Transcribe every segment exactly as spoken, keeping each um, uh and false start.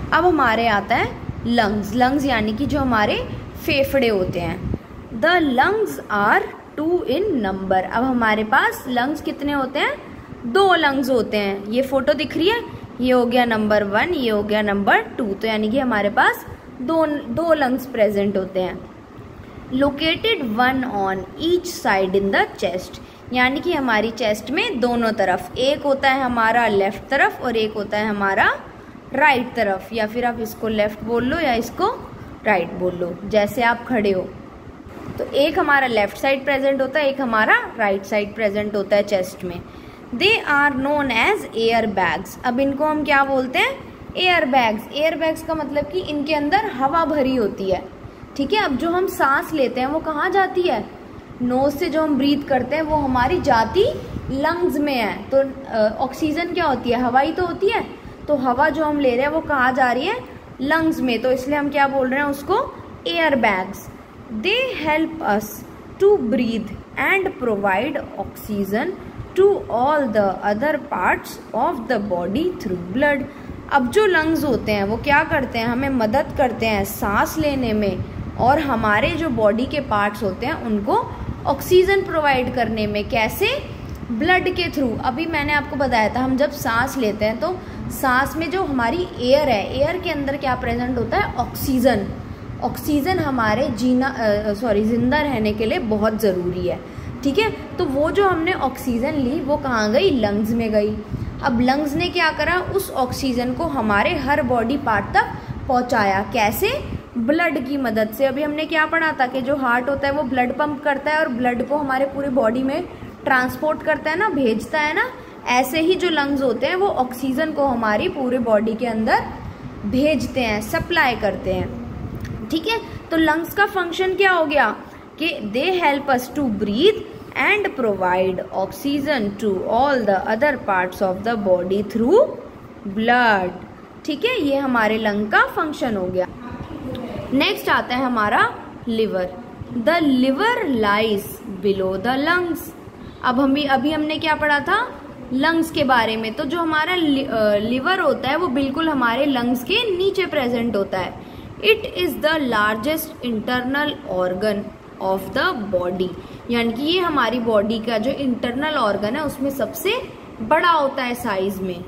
अब हमारे आता है लंग्स। लंग्स यानी कि जो हमारे फेफड़े होते हैं। The lungs are two in number. अब हमारे पास लंग्स कितने होते हैं? दो लंग्स होते हैं। ये फोटो दिख रही है, ये हो गया नंबर वन, ये हो गया नंबर टू। तो यानी कि हमारे पास दो दो लंग्स प्रेजेंट होते हैं। Located one on each side in the chest, यानी कि हमारी चेस्ट में दोनों तरफ, एक होता है हमारा लेफ्ट तरफ और एक होता है हमारा राइट तरफ, या फिर आप इसको लेफ्ट बोल लो या इसको राइट बोल लो, जैसे आप खड़े हो। तो एक हमारा लेफ्ट साइड प्रेजेंट होता है, एक हमारा राइट साइड प्रेजेंट होता है चेस्ट में। They are known as air bags. अब इनको हम क्या बोलते हैं? Air bags. एयर बैग्स का मतलब कि इनके अंदर हवा भरी होती है, ठीक है। अब जो हम सांस लेते हैं वो कहाँ जाती है? नोज से जो हम ब्रीथ करते हैं वो हमारी जाती लंग्स में है। तो ऑक्सीजन क्या होती है? हवा ही तो होती है। तो हवा जो हम ले रहे हैं वो कहाँ जा रही है? लंग्स में। तो इसलिए हम क्या बोल रहे हैं उसको? Air bags. They help us to breathe and provide oxygen to all the other parts of the body through blood. अब जो लंग्स होते हैं वो क्या करते हैं? हमें मदद करते हैं सांस लेने में, और हमारे जो बॉडी के पार्ट्स होते हैं उनको ऑक्सीजन प्रोवाइड करने में। कैसे? ब्लड के थ्रू। अभी मैंने आपको बताया था, हम जब सांस लेते हैं तो सांस में जो हमारी एयर है, एयर के अंदर क्या प्रेजेंट होता है? ऑक्सीजन। ऑक्सीजन हमारे जीना सॉरी जिंदा रहने के लिए बहुत ज़रूरी है, ठीक है। तो वो जो हमने ऑक्सीजन ली वो कहाँ गई? लंग्स में गई। अब लंग्स ने क्या करा? उस ऑक्सीजन को हमारे हर बॉडी पार्ट तक पहुँचाया। कैसे? ब्लड की मदद से। अभी हमने क्या पढ़ा था कि जो हार्ट होता है वो ब्लड पंप करता है और ब्लड को हमारे पूरे बॉडी में ट्रांसपोर्ट करता है ना, भेजता है ना। ऐसे ही जो लंग्स होते हैं वो ऑक्सीजन को हमारी पूरे बॉडी के अंदर भेजते हैं, सप्लाई करते हैं, ठीक है। तो लंग्स का फंक्शन क्या हो गया? कि they help us to breathe and provide oxygen to all the other parts of the body through blood, ठीक है। ये हमारे लंग का फंक्शन हो गया। नेक्स्ट आता है हमारा liver. The liver lies below the lungs. अब हम अभी हमने क्या पढ़ा था? लंग्स के बारे में। तो जो हमारा लिवर होता है वो बिल्कुल हमारे लंग्स के नीचे प्रेजेंट होता है। It is the largest internal organ of the body, यानी कि ये हमारी बॉडी का जो इंटरनल ऑर्गन है उसमें सबसे बड़ा होता है साइज में।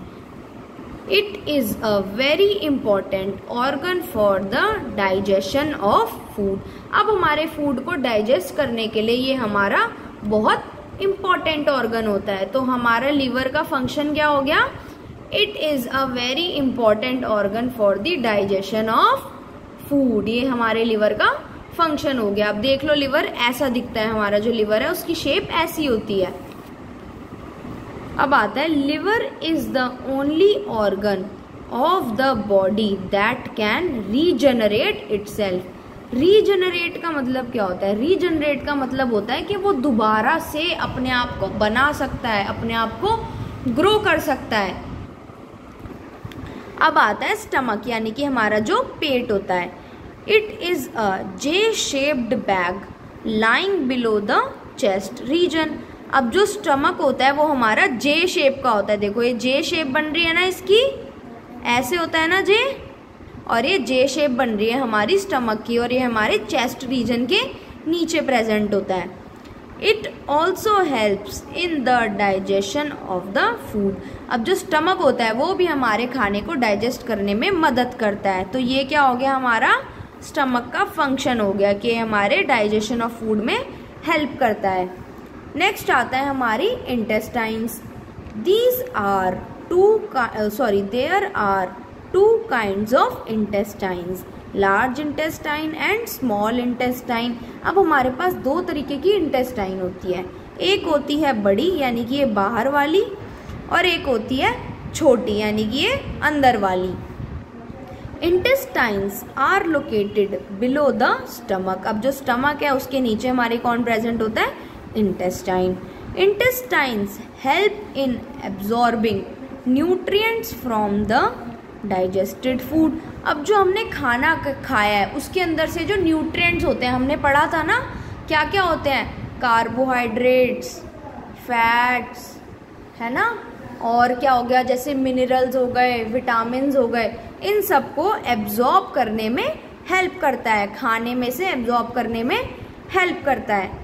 It is a very important organ for the digestion of food. अब हमारे फूड को डाइजेस्ट करने के लिए ये हमारा बहुत इंपॉर्टेंट ऑर्गन होता है। तो हमारा लिवर का फंक्शन क्या हो गया? It is a very important organ for the digestion of food. ये हमारे लिवर का फंक्शन हो गया। अब देख लो, लिवर ऐसा दिखता है, हमारा जो लिवर है उसकी शेप ऐसी होती है। अब आता है liver is the only organ of the body that can regenerate itself. Regenerate का मतलब क्या होता है? रीजनरेट का मतलब होता है कि वो दोबारा से अपने आप को बना सकता है, अपने आप को ग्रो कर सकता है। अब आता है स्टमक, यानी कि हमारा जो पेट होता है। It is a J shaped bag lying below the chest region. अब जो स्टमक होता है वो हमारा जे शेप का होता है। देखो ये जे शेप बन रही है ना, इसकी ऐसे होता है ना जे, और ये जे शेप बन रही है हमारी स्टमक की, और ये हमारे चेस्ट रीजन के नीचे प्रेजेंट होता है। It also helps in the digestion of the food. अब जो स्टमक होता है वो भी हमारे खाने को डाइजेस्ट करने में मदद करता है। तो ये क्या हो गया? हमारा स्टमक का फंक्शन हो गया कि हमारे डाइजेशन ऑफ फूड में हेल्प करता है। नेक्स्ट आता है हमारी intestines. These are two sorry there are two kinds of intestines, large intestine and small intestine. अब हमारे पास दो तरीके की इंटेस्टाइन होती है। एक होती है बड़ी, यानी कि ये बाहर वाली, और एक होती है छोटी, यानी कि ये अंदर वाली। Intestines are located below the stomach. अब जो स्टमक है उसके नीचे हमारे कौन प्रेजेंट होता है? Intestine. Intestines help in absorbing nutrients from the digested food. अब जो हमने खाना खाया है उसके अंदर से जो न्यूट्रिएंट्स होते हैं, हमने पढ़ा था ना क्या क्या होते हैं? कार्बोहाइड्रेट्स, फैट्स, है ना, और क्या हो गया? जैसे मिनरल्स हो गए, विटामिन्स हो गए, इन सबको एब्जॉर्ब करने में हेल्प करता है, खाने में से एब्जॉर्ब करने में हेल्प करता है।